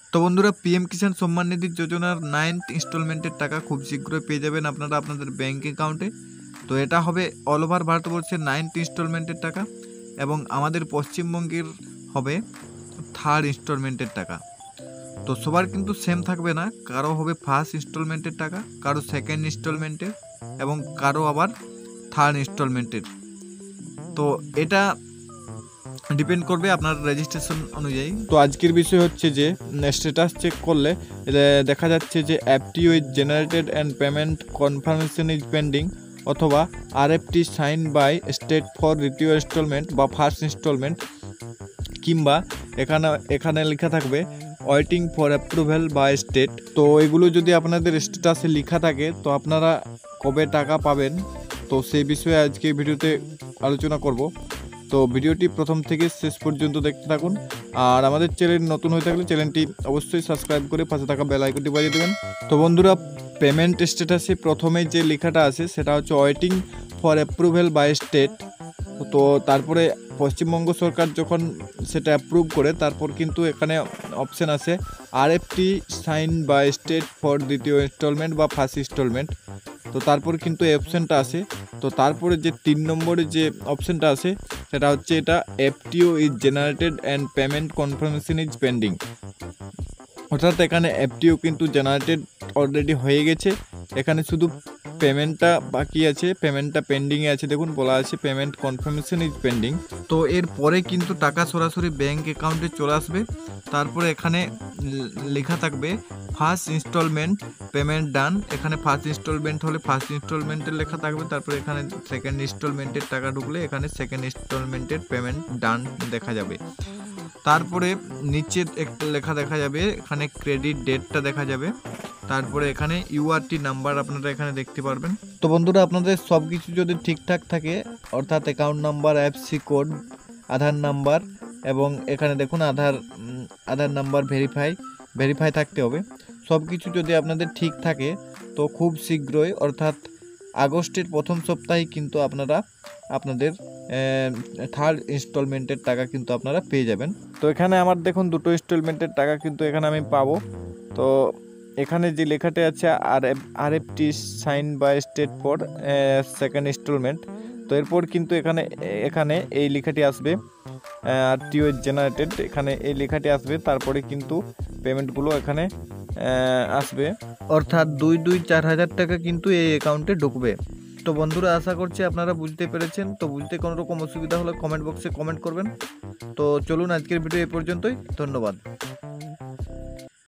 তো বন্ধুরা, পিএম কিষাণ সম্মান নিধি যোজনার 9th ইনস্টলমেন্টের টাকা খুব শীঘ্রই পেয়ে যাবেন আপনারা আপনাদের ব্যাঙ্ক অ্যাকাউন্টে। তো এটা হবে অল ওভার ভারতবর্ষের 9th ইনস্টলমেন্টের টাকা, এবং আমাদের পশ্চিমবঙ্গের হবে 3rd ইনস্টলমেন্টের টাকা। তো সবার কিন্তু সেম থাকবে না, কারো হবে ফার্স্ট ইনস্টলমেন্টের টাকা, কারো সেকেন্ড ইনস্টলমেন্টের, এবং কারো আবার 3rd ইনস্টলমেন্টের। তো এটা ডিপেন্ড করবে আপনার রেজিস্ট্রেশন অনুযায়ী। তো আজকের বিষয় হচ্ছে যে স্ট্যাটাস চেক করলে দেখা যাচ্ছে যে FTO is generated and payment confirmation is pending, অথবা RFT sign by state for দ্বিতীয় ইনস্টলমেন্ট বা ফার্স্ট ইনস্টলমেন্ট, কিংবা এখানে লেখা থাকবে waiting for approval by state. তো এগুলো যদি আপনাদের স্ট্যাটাসে লেখা থাকে তো আপনারা কবে টাকা পাবেন, তো সেই বিষয়ে আজকে ভিডিওতে আলোচনা করব। তো ভিডিওটি প্রথম থেকে শেষ পর্যন্ত দেখতে থাকুন, আর আমাদের চ্যানেল নতুন হয়ে থাকলে চ্যানেলটি অবশ্যই সাবস্ক্রাইব করে পাশে থাকা বেল আইকনটি বাজিয়ে দেবেন। তো বন্ধুরা, পেমেন্ট স্ট্যাটাসে প্রথমে যে লেখাটা আছে সেটা হচ্ছে waiting for approval by state. তো তারপরে পশ্চিমবঙ্গ সরকার যখন সেটা অ্যাপ্রুভ করে তারপর কিন্তু এখানে অপশান আছে RFT sign by state for দ্বিতীয় ইনস্টলমেন্ট বা ফার্স্ট ইনস্টলমেন্ট। তো তারপর কিন্তু এই অপশানটা আসে। তো তারপরে যে 3 নম্বরে যে অপশানটা আছে সেটা হচ্ছে এটা FTO is generated and payment confirmation is pending, অর্থাৎ এখানে এফটিও কিন্তু জেনারেটেড অলরেডি হয়ে গেছে, এখানে শুধু পেমেন্টটা বাকি আছে, পেমেন্টটা পেন্ডিংয়ে আছে। দেখুন বলা আছে পেমেন্ট কনফার্মেশন ইজ পেন্ডিং। তো এরপরে কিন্তু টাকা সরাসরি ব্যাঙ্ক অ্যাকাউন্টে চলে আসবে। তারপরে এখানে লেখা থাকবে ফার্স্ট ইনস্টলমেন্ট পেমেন্ট ডান। এখানে ফার্স্ট ইনস্টলমেন্ট হলে ফার্স্ট ইনস্টলমেন্টের লেখা থাকবে, তারপরে এখানে সেকেন্ড ইনস্টলমেন্টের টাকা ঢুকলে এখানে সেকেন্ড ইনস্টলমেন্টের পেমেন্ট ডান দেখা যাবে। তারপরে নিচে লেখা দেখা যাবে, এখানে ক্রেডিট ডেটটা দেখা যাবে, তারপরে এখানে ইউআরটি নাম্বার আপনারা এখানে দেখতে পারবেন। তো বন্ধুরা, আপনাদের সব কিছু যদি ঠিকঠাক থাকে, অর্থাৎ account number, IFSC code, Aadhaar number, এবং এখানে দেখুন আধার নাম্বার ভেরিফাই থাকতে হবে। সব কিছু যদি আপনাদের ঠিক থাকে তো খুব শীঘ্রই, অর্থাৎ আগস্টের প্রথম সপ্তাহে কিন্তু আপনারা আপনাদের 3rd ইনস্টলমেন্টের টাকা কিন্তু আপনারা পেয়ে যাবেন। তো এখানে আমার দেখুন 2টো ইনস্টলমেন্টের টাকা কিন্তু এখানে আমি পাবো। তো এখানে যে লেখাটা আছে RFT sign by state for second instalment, তো এরপর কিন্তু এখানে এই লেখাটি আসবে আরটিও জেনারেটেড, এখানে এই লেখাটি আসবে, তারপরে কিন্তু পেমেন্টগুলো এখানে আসবে, অর্থাৎ 4,000 টাকা কিন্তু এই অ্যাকাউন্টে ঢুকবে। তো বন্ধুরা, আশা করছি আপনারা বুঝতে পেরেছেন। তো বুঝতে কোনো রকম অসুবিধা হলে কমেন্ট বক্সে কমেন্ট করবেন। তো চলুন, আজকের ভিডিও এই পর্যন্তই। ধন্যবাদ।